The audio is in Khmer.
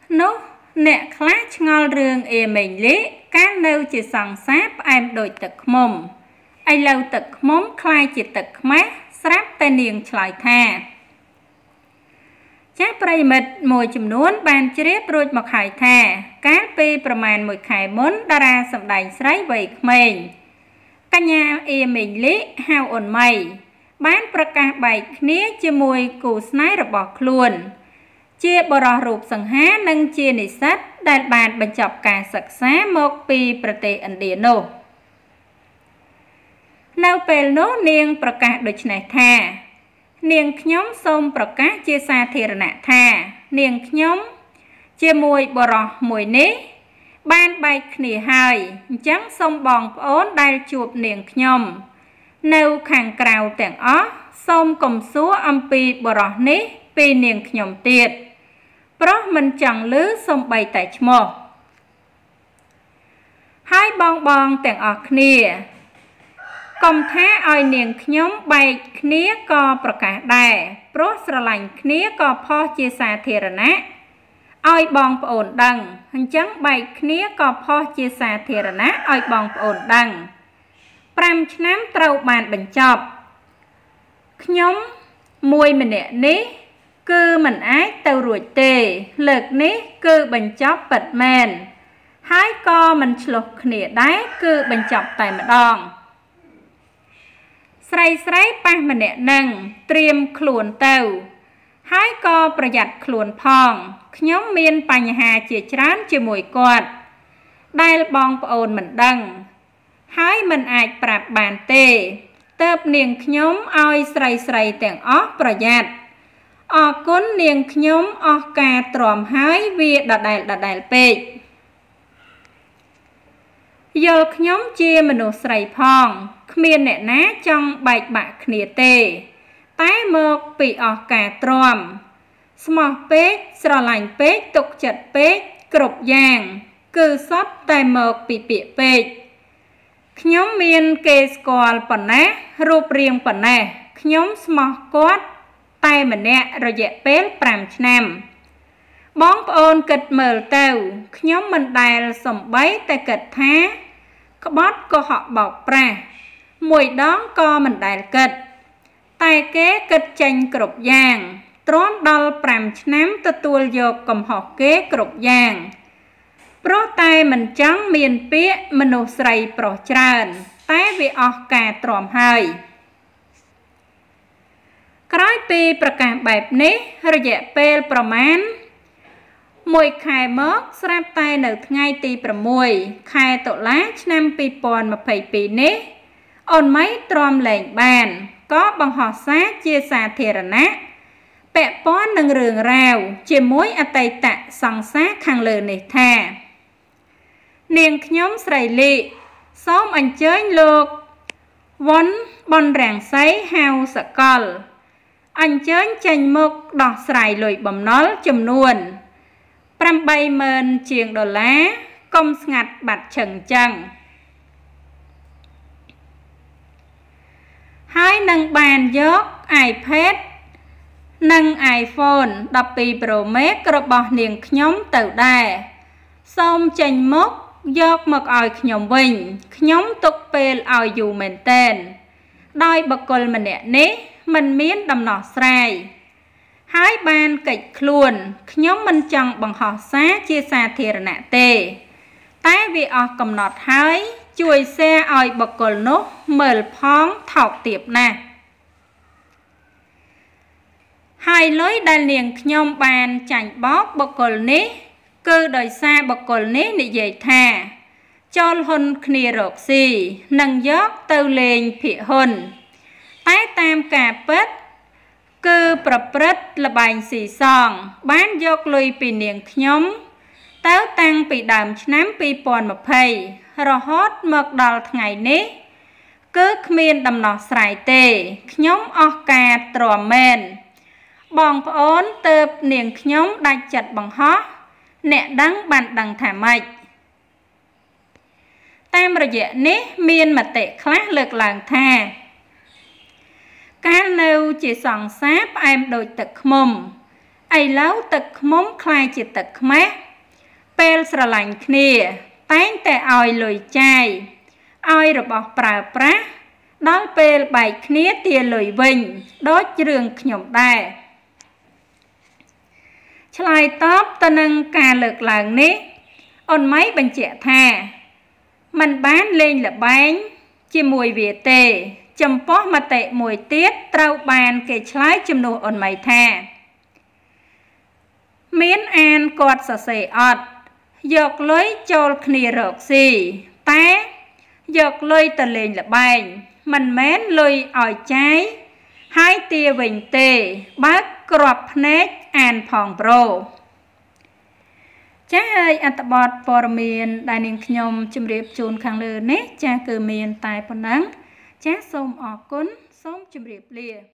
នោះអ្នកខ្លះឆ្ងល់រឿងអៀមេងលីកាលនៅជាសង្សារផ្អែមដូចទឹកឃ្មុំឥឡូវទឹកឃ្មុំคล้ายជាទឹកខ្មេះស្រាប់តែនាងឆ្លើយថាចាស់ប្រិយមិត្តមួយចំនួនបានជ្រាបរួចមកហើយថាកាលពីប្រមាណ1ខែមុនតារាសម្ដែងស្រីវ័យក្មេងកញ្ញាអៀមេងលីហៅអូនម៉ៃបានប្រកាសបែកគ្នាជាមួយគូស្នេហ៍របស់ខ្លួនជាបរិសុទ្ធរូបសង្ហានិងជានិស្សិតដែលបានបញ្ចប់ការសិក្សាមកពីប្រទេសឥណ្ឌានោះនៅពេលនោះនាងប្រកាសដូចនេះថានាងខ្ញុំសូមប្រកាសជាសាធារណៈថានាងខ្ញុំជាមួយបរិសុទ្ធមួយនេះបានបែកគ្នាហើយអញ្ចឹងសូមបងប្អូនដែលជួបនាងខ្ញុំនៅខាងក្រៅទាំងអស់សូមកុំសួរអំពីបរិសុទ្ធនេះពីនាងខ្ញុំទៀតព្រោះមិនចង់ឮសូម្បីតែឈ្មោះហើយបងទាំងអស់គ្នាកុំថាឲ្យនាងខ្ញុំបែកគ្នាក៏ប្រកាសដែរព្រោះស្រឡាញ់គ្នាក៏ផុសជាសាធារណៈឲ្យបងប្អូនដឹងអញ្ចឹងបែកគ្នាក៏ផុសជាសាធារណៈឲ្យបងប្អូនដឹង5ឆ្នាំត្រូវបានបញ្ចប់ខ្ញុំមួយម្នាក់នេះគឺមិនអាចទៅរួចទេលើកនេះគឺបញ្ចប់ពិតមែនហើយក៏មិនឆ្លោះគ្នាដែរគឺបញ្ចប់តែម្ដងស្រីប៉ះម្នាក់នឹងត្រៀមខ្លួនទៅហើយក៏ប្រយ័ត្នខ្លួនផងខ្ញុំមានបញ្ហាជាច្រើនជាមួយគាត់ដែលបងប្អូនមិនដឹងហើយមិនអាចប្រាប់បានទេទើបនាងខ្ញុំឲ្យស្រីទាំងអស់ប្រយ័ត្នអរគុណនាងខ្ញុំអស់ការទ្រាំហើយវាដដែលពេកយល់ខ្ញុំជាមនុស្សស្រីផងគ្មានអ្នកណាចង់បែកបាក់គ្នាទេតែមកពីអស់ការទ្រាំស្មោះពេកស្រឡាញ់ពេកទុកចិត្តពេកគ្រប់យ៉ាងគឺសុទ្ធតែមកពីពាក្យពេកខ្ញុំមានគេស្គាល់ប៉ុណ្ណារូបរាងប៉ុណ្ណាខ្ញុំស្មោះគាត់តែម្នាក់រយៈពេល5ឆ្នាំបងប្អូនគិតមើលទៅខ្ញុំមិនដែលសំបីតែគិតថាក្បត់កុហកបោកប្រាស់មួយដងក៏មិនដែលគិតតែគេគិតចេញគ្រប់យ៉ាងទ្រាំដល់5ឆ្នាំទទួលយកកំហុសគេគ្រប់យ៉ាងព្រោះតែមិនចង់មានពាក្យមនុស្សស្រីប្រុសច្រើនតែវាអស់ការទ្រាំហើយក្រោយពីប្រកាសបែបនេះរយៈពេលប្រមាណ1ខែមកស្រាប់តែនៅថ្ងៃទី6ខែតុលាឆ្នាំ2022នេះអូនម៉ៃទ្រាំលែងបានក៏បង្ហោះសារជាសាធារណៈពាក់ព័ន្ធនឹងរឿងរ៉ាវជាមួយអតីតសង្សារខាងលើនេះថានាងខ្ញុំស្រីលីសូមអញ្ជើញលោកវ៉ុនប៊ុនរាំងសីហៅសកលអញ្ជើញចេញមុខដោះស្រាយលុយបំណុលចំនួន80,000 ជាងដុល្លារកុំស្ងាត់បាត់ឈឹងចឹងហើយនឹងបានយក iPad និង iPhone 12 Pro Max របស់នាងខ្ញុំទៅដែរសូមចេញមុខយកមកឲ្យខ្ញុំវិញខ្ញុំទុកពេលឲ្យយូរមែនទែនដោយបុគ្គលម្នាក់នេះមិនមានដំណោះស្រាយហើយបានកិច្ចខ្លួនខ្ញុំមិនចង់បង្ហោះសារជាសាធារណៈទេតែវាអស់កំណត់ហើយជួយ share ឲ្យបុគ្គលនោះមើលផងថោកទាបណាស់ហើយលុយដែលនាងខ្ញុំបានចាញ់បោកបុគ្គលនេះគឺដោយសារបុគ្គលនេះនិយាយថាចូលហ៊ុនគ្នារកស៊ីនិងយកទៅលេងភាគហ៊ុនតែតាមការពិតគឺប្រព្រឹត្តល្បែងស៊ីសងបានយកលុយពីនាងខ្ញុំទៅតាំងពីដើមឆ្នាំ2020រហូតមកដល់ថ្ងៃនេះគឺគ្មានដំណោះស្រាយទេខ្ញុំអស់ការទ្រាំមែនបងប្អូនទើបនាងខ្ញុំដាច់ចិត្តបង្ហោះអ្នកដឹងបានដឹងថាម៉េចតាមរយៈនេះមានមតិខ្លះលើកឡើងថាកាលនៅជាសង្សារផ្អែមដូចទឹកឃ្មុំឥឡូវទឹកខ្មុំคล้ายជាទឹកខ្មេះពេលស្រឡាញ់គ្នាតែងតែឲ្យលុយចាយឲ្យរបស់ប្រើប្រាស់ដល់ពេលបែកគ្នាទាលុយវិញដូចរឿងខ្ញុំដែរឆ្លើយតបទៅនឹងការលើកឡើងនេះអូនម៉ៃបញ្ជាក់ថាមិនបានលេងល្បែងជាមួយវាទេចំពោះមតិមួយទៀតត្រូវបានគេឆ្លើយជំនួសអូនម៉ៃថាមានអានគាត់សរសេរអត់យកលុយចូលគ្នារកស៊ីតែយកលុយទៅលេងល្បែងមិនមែនលុយឲ្យចាយហើយទាវិញទេបើកគ្រាប់ភ្នែកអានផងប្រូចាហើយអត្ថបទព័ត៌មានដែលនាងខ្ញុំជម្រាបជូនខាងលើនេះចាគឺមានតែប៉ុណ្ណឹងចាសូមអរគុណសូមជម្រាបលា